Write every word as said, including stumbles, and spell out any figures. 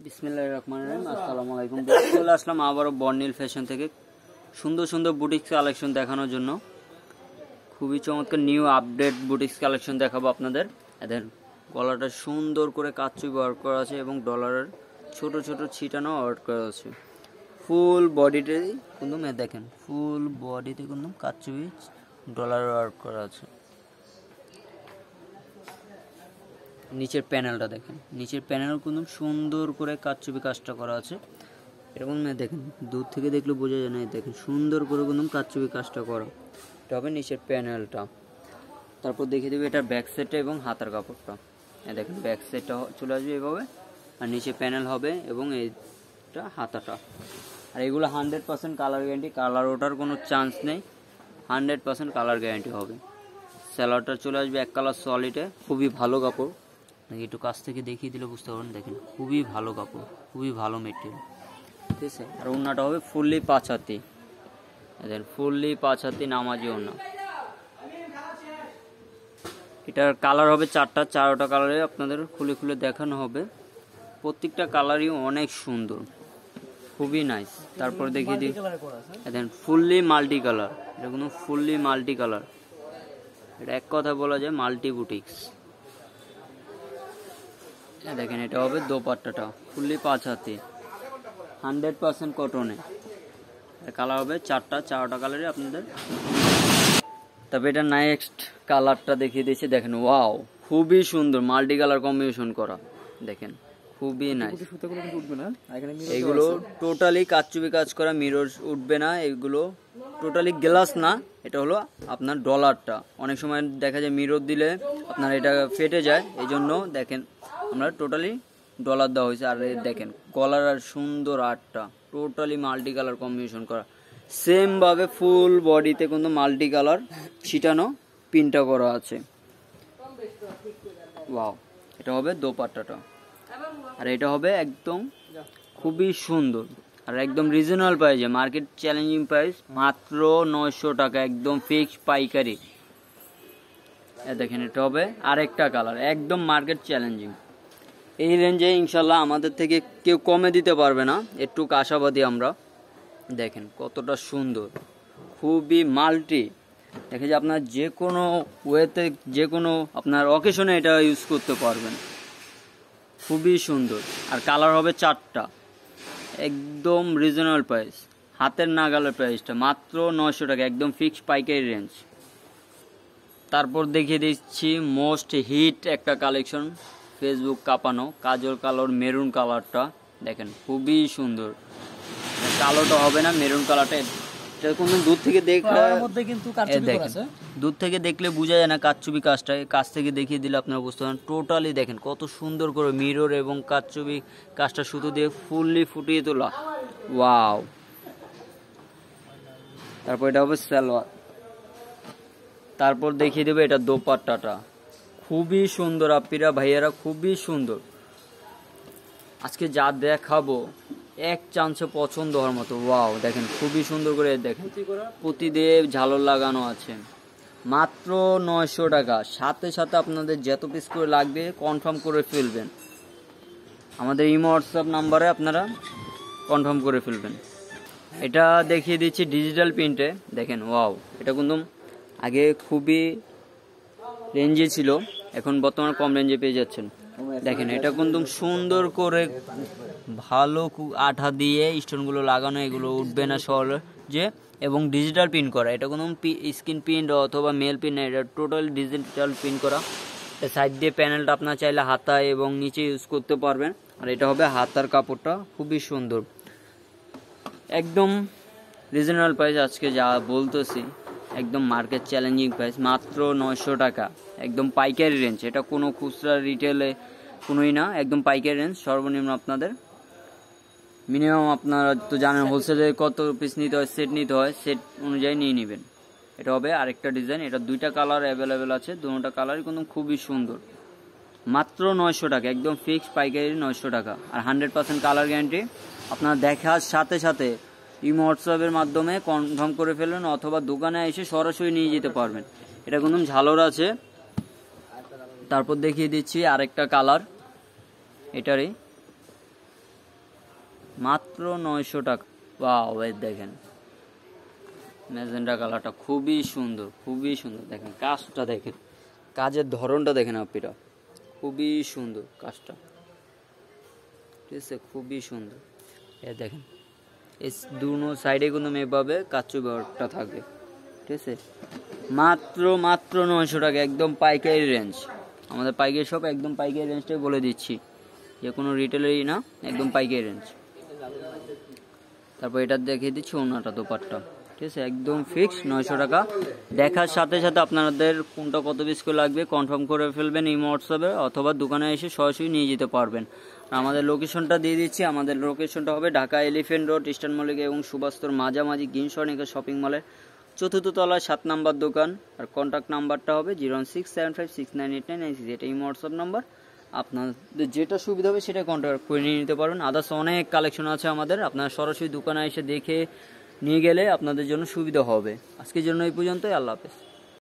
বিসমিল্লাহির রহমানির রহিম। আসসালামু আলাইকুম। চলে আসলাম আবারও বর্ণিল ফ্যাশন থেকে সুন্দর সুন্দর বুটিক্স কালেকশন দেখানোর জন্য। খুবই চমৎকার নিউ আপডেট বুটিক্স কালেকশন দেখাবো আপনাদের। এদের গলাটা সুন্দর করে কাচচুপি ওয়ার্ক করা আছে এবং ডলারের ছোট ছোট ছিটানো ওয়ার্ক করা আছে। ফুল বডিতে কিন্তু দেখেন, ফুল বডিতে কিন্তু কাচচুপি ডলার ওয়ার্ক করা আছে। নিচের প্যানেলটা দেখেন, নিচের প্যানেল কিন্তু সুন্দর করে কাচচুপি কাজটা করা আছে। এরকম দেখেন, দূর থেকে দেখলে বোঝা যায় না, দেখেন সুন্দর করে কিন্তু কাচচুপি কাজটা করা। এটা হবে নিচের প্যানেলটা। তারপর দেখিয়ে দেবে এটার ব্যাক সাইডটা এবং হাতার কাপড়টা। এই দেখেন ব্যাক সাইডটা চলে আসবে এভাবে, আর নিচে প্যানেল হবে এবং এইটা হাতাটা। আর এগুলো hundred percent colour guarantee, colour ওঠার কোনো চান্স নেই, হান্ড্রেড পার্সেন্ট কালার গ্যারান্টি হবে। স্যালোয়ারটা চলে আসবে এক কালার সলিডে, খুবই ভালো কাপড়। একটু কাছ থেকে দেখিয়ে দিলে বুঝতে পারবেন, দেখেন খুবই ভালো কাপড়, খুবই ভালো মেটেরিয়াল, ঠিক আছে। আর ওড়নাটা হবে ফুললি পাঁচ হাতি, দেখেন ফুললি পাঁচ হাতি নামাজি ওড়না। এটার কালার হবে চারটা, চারটা কালারে আপনাদের খুলে খুলে দেখানো হবে। প্রত্যেকটা কালারই অনেক সুন্দর, খুবই নাইস। তারপর দেখিয়ে দিই, দেখেন ফুললি মাল্টি কালার, এটা কোনো ফুললি মাল্টি কালার, এটা এক কথা বলা যায় মাল্টি বুটিক্স। দেখেন এটা হবে দোপাট্টাটা ফুললি পাঁচ হাতি, হান্ড্রেড পার্সেন্ট কটনে। কালার হবে চারটা, চারটা কালারই আপনাদের। তবে এটা নেক্সট কালারটা দেখিয়ে দিয়েছি, দেখেন ওয়াও খুবই সুন্দর মাল্টি কালার কম্বিনেশন করা, দেখেন খুবই নাইস। এগুলো টোটালি কাচচুপি কাজ করা, মিরর উঠবে না, এগুলো টোটালি গ্লাস না, এটা হলো আপনার ডলারটা। অনেক সময় দেখা যায় মিরর দিলে আপনার এটা ফেটে যায়, এই জন্য দেখেন আমরা টোটালি ডলার দেওয়া হয়েছে। আর দেখেন কলার আর সুন্দর আর্টটা টোটালি মাল্টি কালার কম্বিনেশন করা, সেম ভাবে ফুল বডিতে কিন্তু মাল্টি কালার ছিটানো পিনটা করা আছে। ওয়াও, এটা হবে দোপাট্টাটা। আর এটা হবে একদম খুবই সুন্দর আর একদম রিজনেবল প্রাইসে, মার্কেট চ্যালেঞ্জিং প্রাইস মাত্র নয়শো টাকা, একদম ফিক্সড পাইকারি। দেখেন এটা হবে আরেকটা কালার, একদম মার্কেট চ্যালেঞ্জিং। এই রেঞ্জে ইনশাল্লাহ আমাদের থেকে কেউ কমে দিতে পারবে না, একটু আশাবাদী আমরা। দেখেন কতটা সুন্দর, খুবই মাল্টি। দেখে যে আপনার যে কোনো ওয়েতে, যে কোনো আপনার অকেশনে এটা ইউজ করতে পারবেন, খুবই সুন্দর। আর কালার হবে চারটা, একদম রিজনেবল প্রাইস, হাতের নাগালের প্রাইসটা মাত্র নয়শো টাকা, একদম ফিক্সড পাইকারি রেঞ্জ। তারপর দেখিয়ে দিচ্ছি মোস্ট হিট একটা কালেকশন, ফেসবুক কাঁপানো কাজল কালার মেরুন কালারটা। দেখেন খুবই সুন্দর, কালোটা হবে না, মেরুন কালারটা। এটা কোনো দূর থেকে দেখলে দেখেন, দূর থেকে দেখলে বোঝা যায় না কাচচুপি কাজটা, কাছ থেকে দেখিয়ে দিলে আপনারা বুঝতে পারেন। টোটালি দেখেন কত সুন্দর করে মিরর এবং কাচচুপি কাজটা সুতো দিয়ে ফুললি ফুটিয়ে তোলা, ওয়াও। তারপর এটা হবে সালোয়ার। তারপর দেখিয়ে দেবে এটা দোপাট্টাটা, খুবই সুন্দর আপিরা ভাইয়ারা, খুবই সুন্দর। আজকে যা দেখাবো এক চান্সে পছন্দ হওয়ার মতো, ওয়াও। দেখেন খুবই সুন্দর করে, দেখেন পুঁতি দিয়ে ঝালর লাগানো আছে, মাত্র নয়শো টাকা। সাথে সাথে আপনাদের যত পিস করে লাগবে কনফার্ম করে ফেলবেন, আমাদের ইমো হোয়াটসঅ্যাপ নাম্বারে আপনারা কনফার্ম করে ফেলবেন। এটা দেখিয়ে দিচ্ছি ডিজিটাল প্রিন্টে, দেখেন ওয়াও। এটা কিন্তু আগে খুবই রেঞ্জে ছিল, এখন বর্তমানে কম রেঞ্জে পেয়ে যাচ্ছেন। দেখেন এটা কিন্তু সুন্দর করে ভালো আঠা দিয়ে স্টোনগুলো লাগানো, এগুলো উঠবে না সহজে, এবং ডিজিটাল প্রিন্ট করা। এটা কোনো স্ক্রিন প্রিন্ট অথবা মেল প্রিন্ট না, এটা টোটাল ডিজিটাল প্রিন্ট করা। সাইড দিয়ে প্যানেলটা আপনার চাইলে হাতায় এবং নিচে ইউজ করতে পারবেন। আর এটা হবে হাতার কাপড়টা, খুবই সুন্দর, একদম রিজনেবল প্রাইস। আজকে যা বলতেছি একদম মার্কেট চ্যালেঞ্জিং প্রাইস, মাত্র নয়শো টাকা, একদম পাইকারি রেঞ্জ। এটা কোনো খুচরা রিটেলে কোনোই না, একদম পাইকারি রেঞ্জ। সর্বনিম্ন আপনাদের মিনিমাম আপনারা তো জানেন হোলসেলে কত পিস নিতে হয়, সেট নিতে হয়, সেট অনুযায়ী নিয়ে নেবেন। এটা হবে আরেকটা ডিজাইন, এটা দুইটা কালার অ্যাভেলেবেল আছে, দুটোটা কালারই কিন্তু খুবই সুন্দর, মাত্র নয়শো টাকা, একদম ফিক্সড পাইকারি নয়শো টাকা। আর হান্ড্রেড পার্সেন্ট কালার গ্যারান্টি। আপনারা দেখার সাথে সাথে ইমো হোয়াটসঅ্যাপের মাধ্যমে কনফার্ম করে ফেলবেন, অথবা দোকানে এসে সরাসরি নিয়ে যেতে পারবেন। এটা কিন্তু ঝালর আছে। তারপর দেখিয়ে দিচ্ছি আরেকটা কালার, এটারই মাত্র নয়শো টাকা। ওয়াও, এই দেখেন ম্যাজেন্টা কালারটা খুবই সুন্দর, খুবই সুন্দর। দেখেন কাজটা, দেখেন কাজের ধরনটা দেখেন আপনারা, খুবই সুন্দর কাজটা, ঠিক আছে, খুবই সুন্দর। এ দেখেন এই দুনো সাইডে কিন্তু এভাবে কাচু ব্যবহারটা থাকবে, ঠিক আছে। মাত্র মাত্র নয়শো টাকা, একদম পাইকারি রেঞ্জ। আমাদের পাইকারি শপ, একদম পাইকারি রেঞ্জটাই বলে দিচ্ছি, যে কোনো রিটেলেরই না, একদম পাইকারি রেঞ্জ। তারপর এটা দেখিয়ে দিচ্ছি ওনাটা, দোপাট্টা, ঠিক আছে, একদম ফিক্স নয়শো টাকা। দেখার সাথে সাথে আপনাদের কোনটা কত পিস করে লাগবে কনফার্ম করে ফেলবেন এই হোয়াটসঅ্যাপে, অথবা দোকানে এসে সরাসরি নিয়ে যেতে পারবেন। আমাদের লোকেশনটা দিয়ে দিচ্ছি। আমাদের লোকেশনটা হবে Dhaka elephant road, eastern Mallik এবং সুবাস্তর মাঝামাঝি গ্রিন সনিকা শপিং মলের চতুর্থ তলায় সাত নাম্বার দোকান। আর কন্ট্যাক্ট নাম্বারটা হবে zero six seven five six nine eight nine nine six, এটা এই হোয়াটসঅ্যাপ নাম্বার। আপনাদের যেটা সুবিধা হবে সেটা কন্ট্যাক্ট করে নিয়ে নিতে পারবেন। আদার্স অনেক কালেকশন আছে আমাদের, আপনারা সরাসরি দোকানে এসে দেখে নিয়ে গেলে আপনাদের জন্য সুবিধা হবে। আজকের জন্য এই পর্যন্তই, আল্লাহ হাফেজ।